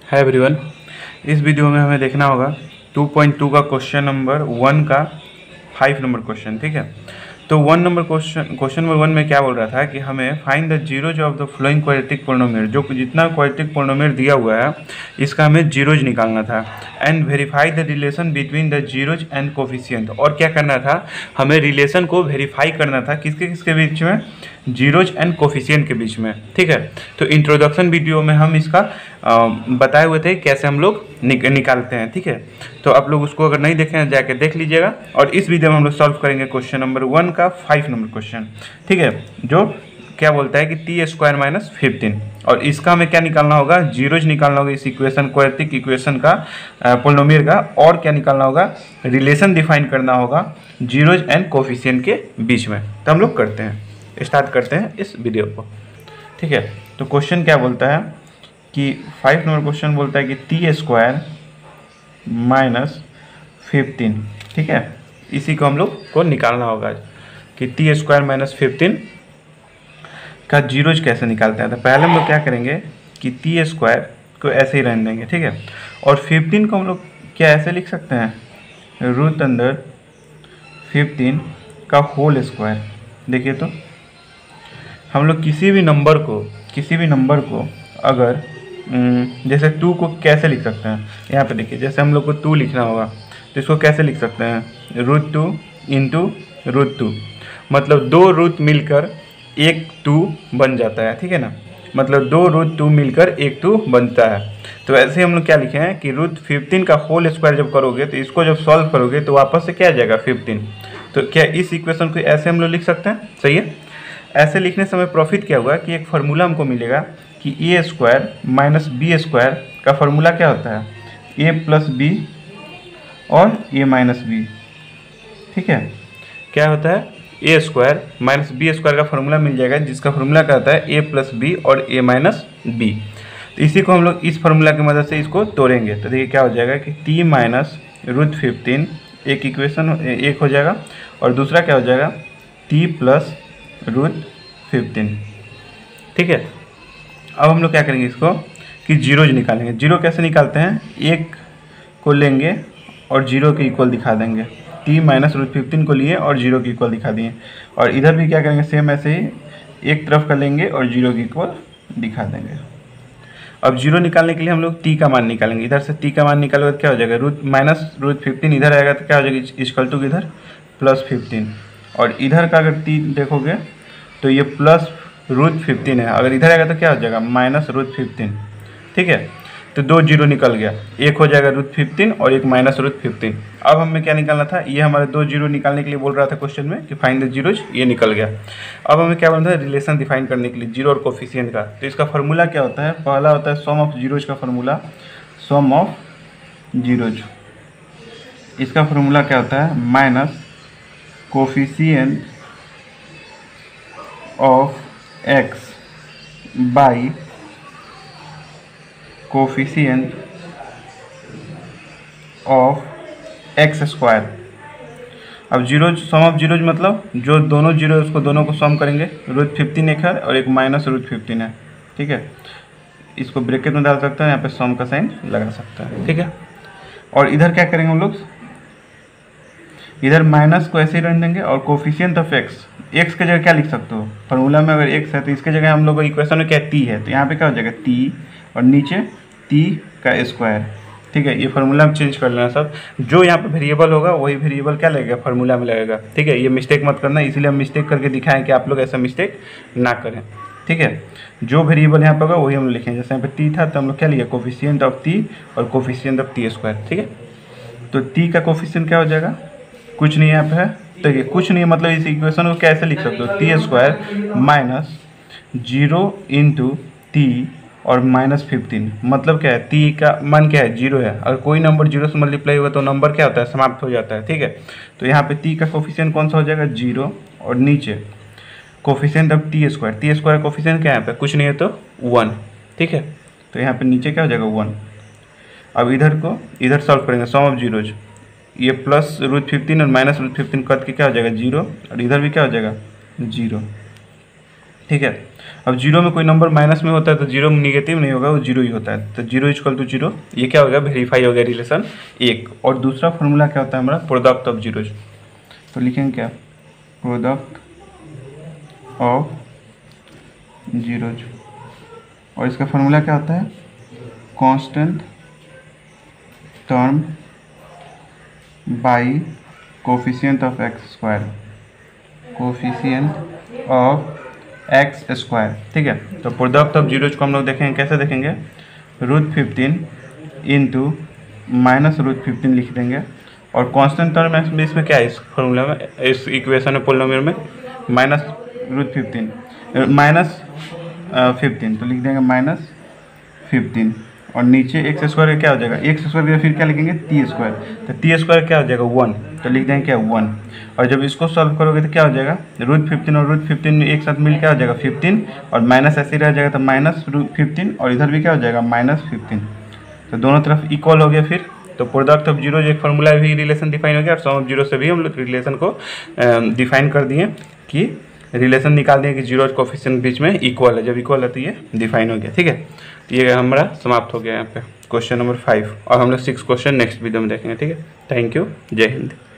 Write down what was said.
है एवरीवन। इस वीडियो में हमें देखना होगा 2.2 का क्वेश्चन नंबर 1 का 5 नंबर क्वेश्चन। ठीक है, तो क्वेश्चन नंबर 1 में क्या बोल रहा था कि हमें find the zeros of the following quadratic polynomial, जो जितना क्वाड्रेटिक पोलिनोमियल दिया हुआ है इसका हमें जीरोज निकालना था, and verify the relation between the zeros and coefficient. और क्या करना था, हमें रिलेशन को वेरीफाई करना था किसके किसके बीच में, जीरोज एंड कोफिशिएंट के बीच में। ठीक है, तो इंट्रोडक्शन वीडियो में हम इसका बताए हुए थे कैसे हम लोग निकालते हैं। ठीक है, तो आप लोग उसको अगर नहीं देखे हैं जाके देख लीजिएगा। और इस वीडियो में हम लोग सॉल्व करेंगे क्वेश्चन नंबर 1 का 5 नंबर क्वेश्चन। ठीक है, जो क्या बोलता है कि t² - 15, और इसका हमें क्या निकालना होगा, जीरोज निकालना होगा इस इक्वेशन क्वाड्रेटिक इक्वेशन का, पोलिनोमियल का। और क्या निकालना होगा, रिलेशन डिफाइन करना होगा जीरोज एंड कोफिशिएंट के बीच में। तो हम लोग करते हैं, स्टार्ट करते हैं इस वीडियो को। ठीक है, तो क्वेश्चन क्या बोलता है कि 5 नंबर क्वेश्चन बोलता है कि t² - 15। ठीक है, इसी को हम लोग को निकालना होगा कि t² - 15 का जीरोज कैसे निकालते हैं। तो पहले हम लोग क्या करेंगे कि t² को ऐसे ही रहने देंगे। ठीक है, और 15 को हम लोग क्या ऐसे लिख सकते हैं, √15 का होल स्क्वायर। देखिए, तो हम लोग किसी भी नंबर को अगर जैसे 2 को कैसे लिख सकते हैं, यहाँ पे देखिए, जैसे हम लोग को 2 लिखना होगा तो इसको कैसे लिख सकते हैं, √2 × √2, मतलब 2 रूट मिलकर एक 2 बन जाता है। ठीक है ना, मतलब 2 √2 मिलकर एक 2 बनता है। तो ऐसे हम लोग क्या लिखे हैं कि √15 का होल स्क्वायर जब करोगे तो इसको जब सॉल्व करोगे तो वापस से क्या आ जाएगा, 15। तो क्या इस इक्वेशन को ऐसे हम लोग लिख सकते हैं, सही है। ऐसे लिखने से हमें प्रॉफिट क्या हुआ कि एक फार्मूला हमको मिलेगा कि a² - b² का फार्मूला क्या होता है, a + b और a - b। ठीक है, क्या होता है, a² - b² का फार्मूला मिल जाएगा, जिसका फार्मूला क्या होता है, a + b और a - b। तो इसी को हम लोग इस फार्मूला की मदद से इसको तोड़ेंगे। तो देखिए क्या हो जाएगा कि t - √15 एक इक्वेशन एक हो जाएगा, और दूसरा क्या हो जाएगा, t + √15। ठीक है, अब हम लोग क्या करेंगे इसको कि जीरोज निकालेंगे। जीरो कैसे निकालते हैं, एक को लेंगे और जीरो के इक्वल दिखा देंगे। t - √15 को लिए और जीरो के इक्वल दिखा दिए, और इधर भी क्या करेंगे, सेम ऐसे ही एक तरफ का लेंगे और जीरो के इक्वल दिखा देंगे। अब जीरो निकालने के लिए हम लोग t का मान निकालेंगे। इधर से t का मान निकालोगे तो क्या हो जाएगा, √15 इधर आएगा तो क्या हो जाएगा, इक्वल टू इधर +15, और इधर का अगर t देखोगे तो ये +√15 है। अगर इधर आएगा तो क्या हो जाएगा, -√15। ठीक है, तो 2 जीरो निकल गया, एक हो जाएगा √15 और एक -√15। अब हमें क्या निकालना था, ये हमारे 2 जीरो निकालने के लिए बोल रहा था क्वेश्चन में कि फाइंड द जीरोज, ये निकल गया। अब हमें क्या बोलना था, रिलेशन डिफाइन करने के लिए जीरो और कोफिशिएंट का। तो इसका फार्मूला क्या होता है, पहला होता है सम ऑफ जीरोज का फार्मूला, सम ऑफ जीरोज। इसका फार्मूला क्या होता है, minus coefficient of x by coefficient of x²। अब जीरोज, सम ऑफ जीरोज मतलब जो दोनों जीरो है उसको दोनों को सम करेंगे। √15 एक है और एक -√15 है। ठीक है, इसको ब्रैकेट में डाल सकते हैं, यहाँ पे सम का साइन लगा सकते हैं। ठीक है, और इधर क्या करेंगे हम लोग, इधर माइनस को ऐसे ही रहने देंगे, और कोफिशिएंट ऑफ x की जगह क्या लिख सकते हो, फार्मूला में अगर x है तो इसके जगह हम लोग इक्वेशन में क्या t है, तो यहाँ पे क्या हो जाएगा t और नीचे t का स्क्वायर। ठीक है, ये फार्मूला में चेंज कर लेना सब, जो यहाँ पे वेरिएबल होगा वही वेरिएबल क्या लगेगा, फार्मूला में लगेगा। ठीक है, ये मिस्टेक मत करना, इसीलिए हम मिस्टेक करके दिखाएं कि आप लोग ऐसा मिस्टेक ना करें। ठीक है, जो वेरिएबल यहाँ पे होगा वही हम लिखेंगे। जैसे यहाँ पे t था तो हम लोग क्या लिया, कोफिशिएंट ऑफ t और कोफिशिएंट ऑफ t²। ठीक है, तो t का कोफिशिएंट क्या हो जाएगा, कुछ नहीं यहाँ पे है, तो ये कुछ नहीं मतलब इस इक्वेशन को कैसे लिख सकते हो, t² - 0 × t और -15, मतलब क्या है, t का मान क्या है, 0 है। अगर कोई नंबर 0 से मल्टीप्लाई होगा तो नंबर क्या होता है, समाप्त हो जाता है। ठीक है, तो यहाँ पे t का कोफिशिएंट कौन सा हो जाएगा, 0, और नीचे कोफिशिएंट ऑफ t² कोफिशिएंट क्या है यहाँ पे, कुछ नहीं है तो 1। ठीक है, तो यहाँ पे नीचे क्या हो जाएगा, 1। अब इधर को इधर सॉल्व करेंगे, सम ऑफ जीरोज, ये +√15 और -√15 कट के क्या हो जाएगा, 0, और इधर भी क्या हो जाएगा, 0। ठीक है। अब जीरो में कोई नंबर माइनस में होता है तो जीरो निगेटिव नहीं होगा, वो जीरो ही होता है, तो जीरो इक्वल टू जीरो, ये क्या हो गया, वेरीफाई हो गया रिलेशन एक। और दूसरा फॉर्मूला क्या होता है हमारा, प्रोडक्ट ऑफ जीरोज, तो लिखेंगे क्या, प्रोडक्ट ऑफ जीरोज, और इसका फॉर्मूला क्या होता है, constant term by coefficient of x square, coefficient of x square, ठीक है। तो प्रोडक्ट ऑफ जीरोज को हम लोग देखेंगे, कैसे देखेंगे, √15 इंटू माइनस √15 लिख देंगे, और कांस्टेंट टर्म इसमें क्या है, इस फॉर्मूला में, इस इक्वेशन में पोलिनोमियल में माइनस √15 तो लिख देंगे -15, और नीचे एक्स स्क्वायर क्या हो जाएगा, एक्स स्क्वायर फिर क्या लिखेंगे, टी स्क्वायर, तो टी स्क्वायर क्या हो जाएगा 1, तो लिख देंगे क्या 1, और जब इसको सॉल्व करोगे तो क्या हो जाएगा, √15 और √15 एक साथ मिल क्या हो जाएगा 15, और माइनस ऐसे रह जाएगा तो -15, और इधर भी क्या हो जाएगा -15, तो दोनों तरफ इक्वल हो गया फिर। तो प्रोडक्ट ऑफ जीरो एक फॉर्मूला भी रिलेशन डिफाइन हो गया, और सम ऑफ जीरो से भी हम लोग रिलेशन को डिफाइन कर दिए कि रिलेशन निकाल दिए कि जीरो और कोफिशिएंट बीच में इक्वल है, जब इक्वल है तो ये डिफाइन हो गया, ठीक है। तो ये हमारा समाप्त हो गया यहाँ पे क्वेश्चन नंबर 5, और हम लोग 6 क्वेश्चन नेक्स्ट वीडियो में देखेंगे, ठीक है। थैंक यू, जय हिंद।